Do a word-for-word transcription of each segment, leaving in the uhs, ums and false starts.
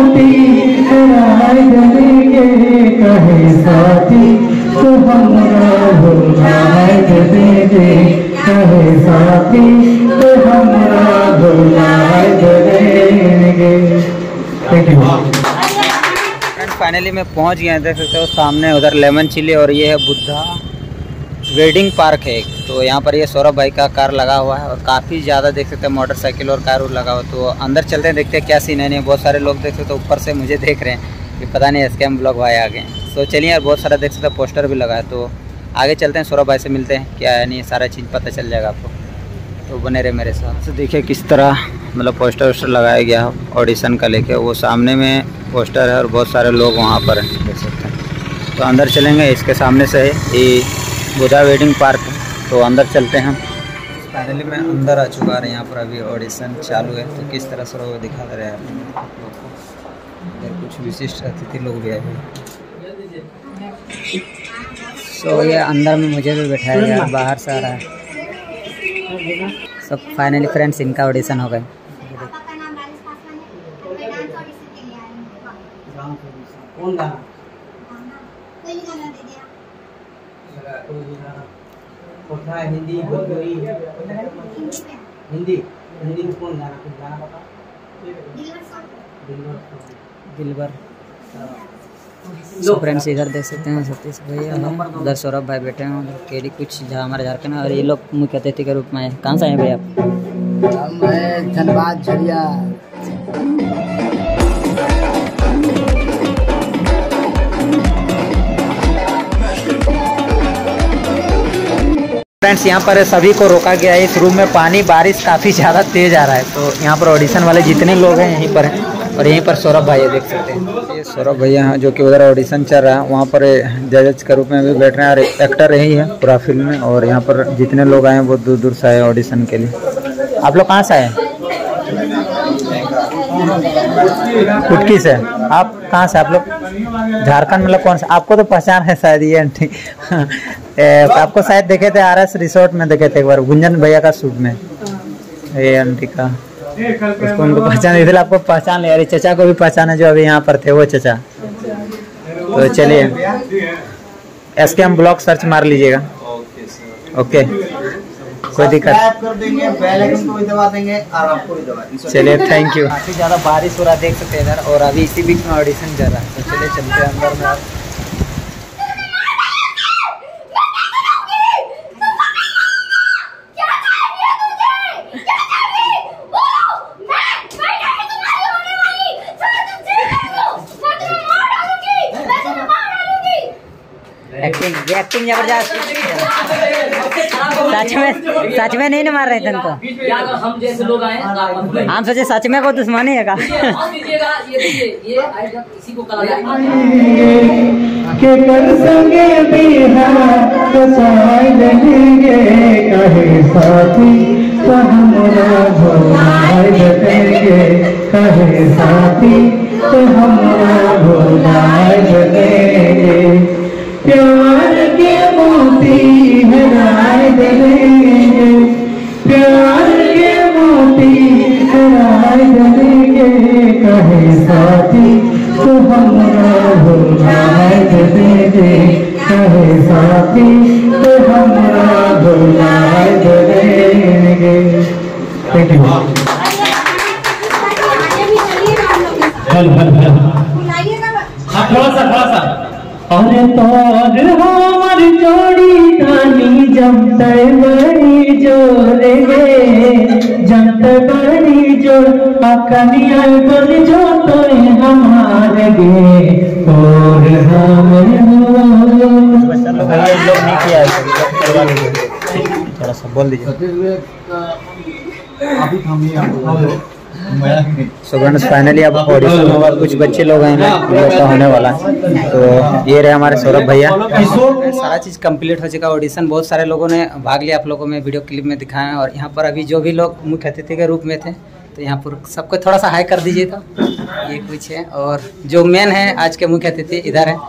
मोती हराए देंगे कहे साथी तो हमरा भुलाए देंगे कहे साथी तो हमरा भुलाए देंगे। Thank you. फ्रेंड्स फाइनली मैं पहुंच गया, देख सकते हो सामने उधर लेमन चिली और ये है बुद्धा वेडिंग पार्क है एक। तो यहाँ पर ये सौरभ भाई का कार लगा हुआ है और काफ़ी ज़्यादा देख सकते हैं मोटरसाइकिल और कार लगा हुआ। तो अंदर चलते हैं, देखते हैं क्या सीन है। नहीं बहुत सारे लोग देख सकते हो ऊपर से मुझे देख रहे हैं कि पता नहीं स्कैम ब्लॉग भाई आ गए। तो चलिए यार, बहुत सारा देख सकते हो पोस्टर भी लगा है। तो आगे चलते हैं, सौरभ भाई से मिलते हैं, क्या है नहीं सारा चीज़ पता चल जाएगा आपको। तो बने रहे मेरे साथ। तो देखिए किस तरह मतलब पोस्टर वोस्टर लगाया गया ऑडिशन का लेके। वो सामने में पोस्टर है और बहुत सारे लोग वहाँ पर हैं, देख सकते हैं। तो अंदर चलेंगे, इसके सामने से है ये बुद्धा वेडिंग पार्क है। तो अंदर चलते हैं। फाइनली मैं अंदर आ चुका है। यहाँ पर अभी ऑडिशन चालू है। तो किस तरह से वो दिखा रहे हैं आप लोग को। कुछ विशिष्ट अतिथि लोग भी आए हैं। सो ये अंदर में मुझे भी बैठाया गया, बाहर से आ रहा है सब। फाइनली फ्रेंड्स इनका ऑडिशन हो गए। हिंदी हिंदी हिंदी में कौन गाना कुछ गाना बता। दिलबर। तो फ्रेंड्स इधर देख सकते हैं सतीश भैया, उधर सौरभ भाई बैठे हैं, उधर केडी कुछ जहाँ हमारे झारखंड है। और ये लोग मुख्य अतिथि के रूप में आए। कहाँ से आए भैया आप? हम हैं धनबाद झरिया। फ्रेंड्स यहाँ पर सभी को रोका गया है। इस रूम में पानी बारिश काफ़ी ज़्यादा तेज़ आ रहा है। तो यहाँ पर ऑडिशन वाले जितने लोग हैं यहीं पर हैं। और यहीं पर सौरभ भाई देख सकते हैं, ये सौरभ भैया हैं जो कि उधर ऑडिशन चल रहा है। वहाँ पर जज के रूप में भी बैठ रहे हैं और एक्टर यही है पूरा फिल्म में। और यहाँ पर जितने लोग आए हैं बहुत दूर दूर से आए ऑडिशन के लिए। आप लोग कहाँ से आए? कुटकी से। आप कहाँ से? आप लोग झारखंड मतलब कौन सा? आपको तो पहचान है शायद ये आंटी। आपको शायद देखे थे आर एस रिसोर्ट में, देखे थे एक बार गुंजन भैया का शूट में ये आंटी का। उसको उनको पहचान, इसलिए आपको पहचान लिया। चचा को भी पहचाना जो अभी यहाँ पर थे वो चचा। तो चलिए एस के एम ब्लॉग सर्च मार लीजिएगा। ओके कोई दिक्कत कर देंगे, बेल आइकन को भी दबा देंगे और आपको भी दबा देंगे। चलिए थैंक यू। काफ़ी ज़्यादा बारिश हो रहा है देख सकते हैं इधर। और अभी इसी बीच में ऑडिशन चल रहा है। तो चलिए चलते हैं अंदर में। एक्टिंग ये एक्टिंग जबरदस्त। सच में सच में नहीं न मार रहे थे इनको। हम जैसे लोग आए हम सोचे सच में को दुश्मनी है का। इसी को कला के कर संगे कहे साथी तो हमरा भुलाए देंगे कहे साथी तो हमरा भुलाए देंगे। प्यार के मोती हराए देंगे प्यार के मोती हराए देंगे कहे साथी तो हमरा भुलाए देंगे कहे साथी तो हमरा भुलाए देंगे। Thank you. थोड़ा सा थोड़ा सा अरे तोर हमर जोड़ी तानी जमते बड़ी जोर गे जमते बड़ी जोर अकनिया बन जो तो हमार गे और हमर लोग नहीं किया थोड़ा सा बोल दीजिए। अभी थमिए सो फ्रेंड्स फाइनली अब ऑडिशन होगा। कुछ बच्चे लोग हैं ना तो होने वाला है। तो ये रहे हमारे सौरभ भैया। सारा चीज़ कंप्लीट हो चुका। ऑडिशन बहुत सारे लोगों ने भाग लिया, आप लोगों में वीडियो क्लिप में दिखाया। और यहाँ पर अभी जो भी लोग मुख्य अतिथि के रूप में थे तो यहाँ पर सबको थोड़ा सा हाई कर दीजिए। तो ये कुछ है। और जो मेन है आज के मुख्य अतिथि इधर है,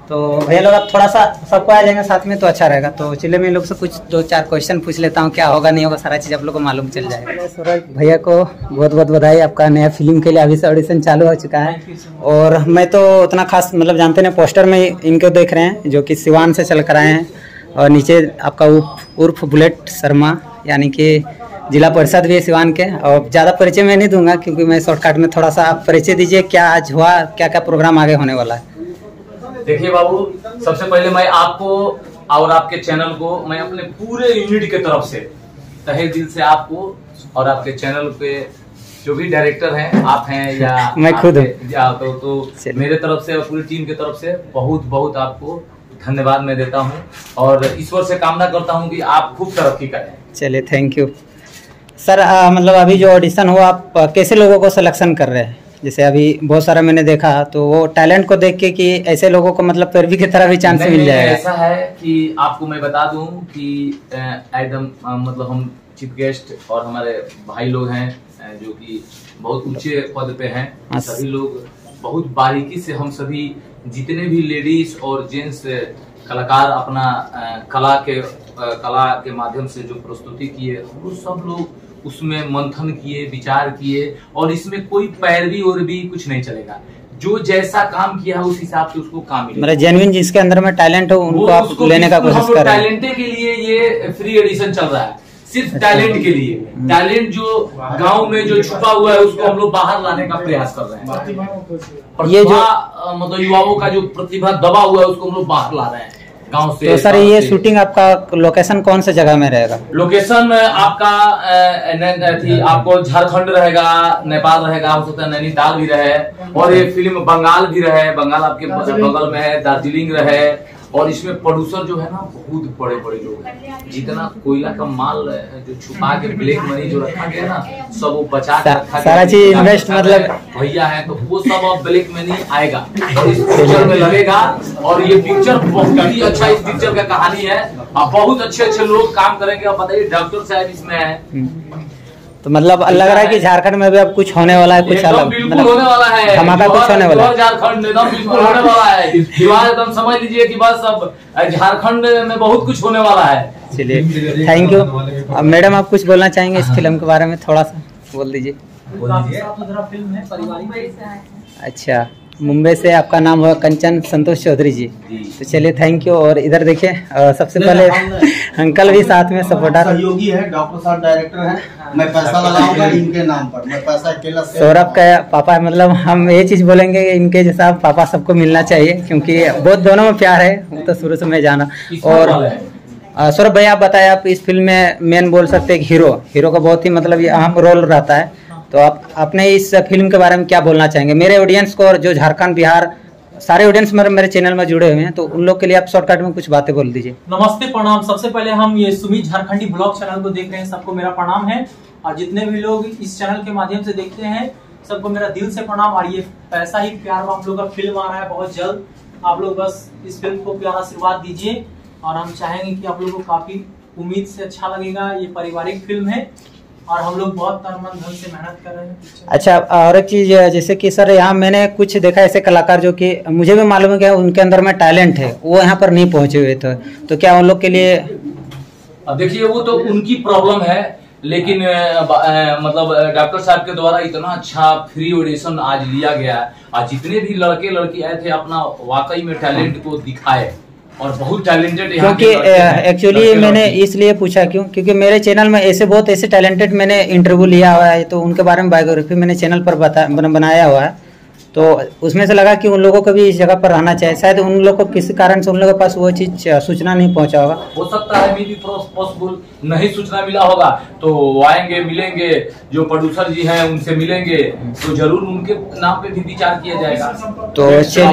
तो भैया लोग अब थोड़ा सा सबको आ जाएंगे साथ में तो अच्छा रहेगा। तो चलिए मैं इन लोग से कुछ दो चार क्वेश्चन पूछ लेता हूँ, क्या होगा नहीं होगा सारा चीज़ आप लोग को मालूम चल जाएगा। सूरज भैया को बहुत बहुत बधाई, आपका नया फिल्म के लिए अभी से ऑडिशन चालू हो चुका है। और मैं तो उतना खास मतलब जानते नहीं, पोस्टर में इनको देख रहे हैं जो कि सिवान से चल कर आए हैं, और नीचे आपका उर्फ उर्फ बुलेट शर्मा यानी कि जिला परिषद भी है सिवान के। और ज़्यादा परिचय मैं नहीं दूंगा क्योंकि मैं शॉर्टकट में थोड़ा सा आप परिचय दीजिए, क्या आज हुआ, क्या क्या प्रोग्राम आगे होने वाला है। देखिए बाबू, सबसे पहले मैं आपको और आपके चैनल को मैं अपने पूरे यूनिट के तरफ से तहे दिल से आपको और आपके चैनल पे जो भी डायरेक्टर हैं, आप हैं या मैं खुद हूँ, तो, तो मेरे तरफ से और पूरी टीम की तरफ से बहुत बहुत आपको धन्यवाद मैं देता हूँ और ईश्वर से कामना करता हूँ कि आप खूब तरक्की करें। चलिए थैंक यू सर। आ, मतलब अभी जो ऑडिशन हुआ, आप कैसे लोगों को सिलेक्शन कर रहे हैं? जैसे अभी बहुत सारा मैंने देखा तो वो टैलेंट को देख के कि ऐसे लोगों को मतलब पैरवी की तरह भी चांस मिल जाएगा। ऐसा है कि आपको मैं बता दूं कि एकदम मतलब हम चीफ गेस्ट और हमारे भाई लोग हैं जो कि बहुत ऊंचे पद पे हैं, सभी लोग बहुत बारीकी से हम सभी जितने भी लेडीज और जेंट्स कलाकार अपना कला के कला के माध्यम से जो प्रस्तुति किए, वो सब लोग उसमें मंथन किए, विचार किए और इसमें कोई पैरवी और भी कुछ नहीं चलेगा। जो जैसा काम किया उस हिसाब से उसको काम मिलेगा। मतलब जेन्युइन जिसके अंदर में टैलेंट हो उनको आप लेने का कोशिश कर रहे हैं। टैलेंट के लिए ये फ्री एडिशन चल रहा है, सिर्फ टैलेंट के लिए। टैलेंट जो गांव में जो छुपा हुआ है उसको हम लोग बाहर लाने का प्रयास कर रहे हैं। ये जो मतलब युवाओं का जो प्रतिभा दबा हुआ है उसको हम लोग बाहर ला रहे हैं गांव से। तो सर ये शूटिंग आपका लोकेशन कौन से जगह में रहेगा? लोकेशन आपका थी आपको झारखंड रहेगा, नेपाल रहेगा, हो सकता है नैनीताल भी रहे, और ये फिल्म बंगाल भी रहे, बंगाल आपके बगल में है, दार्जिलिंग रहे। और इसमें प्रोड्यूसर जो है ना बहुत बड़े बड़े लोग हैं, जितना कोयला का माल जो छुपा के ब्लैक मनी जो रखा गया ना सब वो बचा के रखा, सारा चीज इन्वेस्ट मतलब भैया है, तो वो सब अब ब्लैक मनी आएगा और इस पिक्चर में लगेगा। और ये पिक्चर बहुत ही अच्छा, इस पिक्चर का कहानी है और बहुत अच्छे अच्छे लोग काम करेंगे। अब बताइए डॉक्टर साहब इसमें है, तो मतलब लग रहा है कि झारखंड में भी अब कुछ होने वाला है, कुछ अलग बिल्कुल होने वाला है, धमाका कुछ होने वाला है। झारखंड एकदम बिल्कुल होने वाला है, एकदम समझ लीजिए कि बस अब झारखंड में बहुत कुछ होने वाला है। चलिए थैंक यू। अब मैडम आप कुछ बोलना चाहेंगे इस फिल्म के बारे में? थोड़ा सा बोल दीजिए। अच्छा, मुंबई से आपका नाम हुआ कंचन संतोष चौधरी जी, तो चलिए थैंक यू। और इधर देखिए सबसे पहले अंकल भी साथ में सपोर्टर सहयोगी है, डॉक्टर साहब डायरेक्टर है, मैं पैसा लगाऊंगा इनके नाम पर, मैं पैसा अकेला। सौरभ का पापा है, मतलब हम ये चीज बोलेंगे इनके जैसा पापा सबको मिलना चाहिए क्योंकि बहुत दोनों में प्यार है, वो तो शुरू से मैं जाना। और सौरभ भैया आप बताए, आप इस फिल्म में मेन बोल सकते हैं हीरो हीरो का बहुत ही मतलब ये अहम रोल रहता है, तो आप अपने इस फिल्म के बारे में क्या बोलना चाहेंगे मेरे ऑडियंस को? और जो झारखंड बिहार सारे ऑडियंस मेरे मेरे चैनल में जुड़े हुए हैं, तो उन लोग के लिए आप शॉर्टकट में कुछ बातें बोल दीजिए। नमस्ते, प्रणाम। सबसे पहले हम ये सुमित झारखंडी ब्लॉग चैनल को देख रहे हैं, सबको मेरा प्रणाम है। और जितने भी लोग इस चैनल के माध्यम से देखते हैं सबको मेरा दिल से प्रणाम। और ये पैसा ही प्यार आप लोग का फिल्म आ रहा है बहुत जल्द, आप लोग बस इस फिल्म को प्यारा आशीर्वाद दीजिए और हम चाहेंगे कि आप लोग को काफी उम्मीद से अच्छा लगेगा। ये पारिवारिक फिल्म है और हम लोग बहुत तन मन धन से मेहनत कर रहे हैं। अच्छा, और एक चीज जैसे कि सर यहाँ मैंने कुछ देखा ऐसे कलाकार जो कि मुझे भी मालूम है कि उनके अंदर में टैलेंट है, वो यहाँ पर नहीं पहुंचे हुए थे, तो क्या उन लोग के लिए? देखिए वो तो उनकी प्रॉब्लम है, लेकिन मतलब डॉक्टर साहब के द्वारा इतना अच्छा फ्री ऑडिशन आज लिया गया और जितने भी लड़के लड़की आए थे अपना वाकई में टैलेंट को दिखाए और बहुत टैलेंटेड। क्योंकि एक्चुअली मैंने इसलिए पूछा क्यों, क्योंकि मेरे चैनल में ऐसे बहुत ऐसे टैलेंटेड मैंने इंटरव्यू लिया हुआ है, तो उनके बारे में बायोग्राफी मैंने चैनल पर बता बनाया हुआ है, तो उसमें से लगा कि उन लोगों को भी इस जगह पर रहना चाहिए। शायद उन लोगों को किसी कारण से उन लोगों के पास वो चीज सूचना नहीं पहुंचा होगा, हो सकता है भी पॉसिबल नहीं सूचना मिला होगा, तो आएंगे मिलेंगे, जो प्रोड्यूसर जी हैं उनसे मिलेंगे तो जरूर उनके नाम पे भी विचार किया जाएगा। तो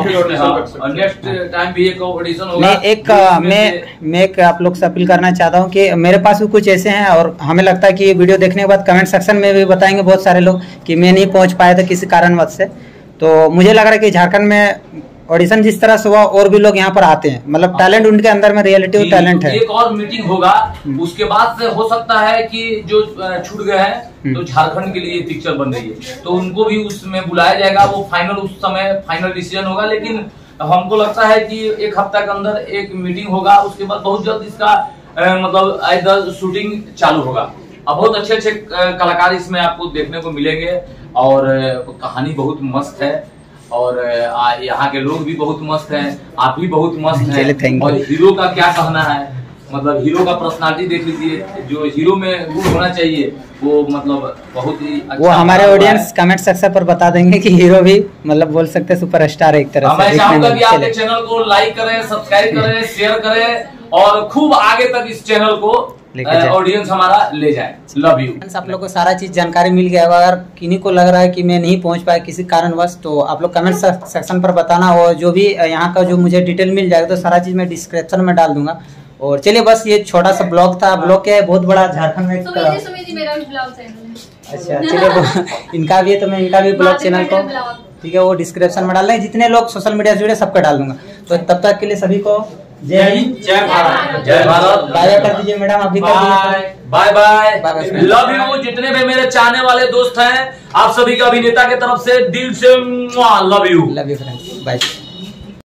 नेक्स्ट टाइम भी एक ऑडिशन होगा। मैं एक मैं मैं एक आप लोग से अपील करना चाहता हूँ कि मेरे पास भी कुछ ऐसे हैं और हमें लगता है कि ये वीडियो देखने के बाद कमेंट सेक्शन में भी बताएंगे बहुत सारे लोग कि मैं नहीं पहुंच पाया था किसी कारणवश से। तो मुझे लग रहा है कि झारखंड में ऑडिशन जिस तरह से हुआ और भी लोग यहाँ पर आते हैं, मतलब टैलेंट उनके अंदर में रियलिटी और टैलेंट है। एक और मीटिंग होगा, उसके बाद से हो सकता है कि जो छूट गए हैं तो झारखंड के लिए पिक्चर बन रही है तो उनको भी उसमें बुलाया जाएगा। वो फाइनल उस समय फाइनल डिसीजन होगा, लेकिन हमको लगता है कि एक हफ्ता के अंदर एक मीटिंग होगा, उसके बाद बहुत जल्द इसका आ, मतलब आइदर शूटिंग चालू होगा। अब बहुत अच्छे अच्छे कलाकार इसमें आपको देखने को मिलेंगे और कहानी बहुत मस्त है और यहाँ के लोग भी बहुत मस्त हैं, आप भी बहुत मस्त हैं। और हीरो का क्या कहना है, मतलब हीरो का पर्सनालिटी देख लीजिए, जो हीरो में गुण होना चाहिए वो मतलब बहुत ही अच्छा। वो हमारे ऑडियंस कमेंट सेक्शन पर बता देंगे कि हीरो भी मतलब बोल सकते हैं सुपरस्टार एक तरह से। मैं चाहूंगा कि आप इस चैनल को लाइक करें, सब्सक्राइब करें, शेयर करें और खूब आगे तक इस चैनल को ऑडियंस हमारा ले जाए। Love you. आप लोग को सारा चीज जानकारी मिल गया होगा। अगर किन्हीं को लग रहा है कि मैं नहीं पहुंच पाया किसी कारणवश, तो आप लोग कमेंट सेक्शन पर बताना और जो भी यहाँ का जो मुझे डिटेल मिल जाएगा तो सारा चीज मैं डिस्क्रिप्शन में डाल दूंगा। और चलिए बस ये छोटा सा ब्लॉग था। ब्लॉग क्या है, बहुत बड़ा झारखंड में सुमित जी, सुमित जी मेरा भी ब्लॉग चैनल है। अच्छा चलिए इनका भी है तो मैं इनका भी ब्लॉग चैनल को ठीक है वो डिस्क्रिप्शन में डाल देंगे। जितने लोग सोशल मीडिया से जुड़े सबका डाल दूंगा। तो तब तक के लिए सभी को जय हिंद, जय भारत, जय भारत। बाय कर दीजिए मैडम, अभी कर दीजिए bye bye. Bye. Love you. जितने भी मेरे चाहने वाले दोस्त हैं, आप सभी का अभिनेता की तरफ से दिल से love you. Love you friends, bye.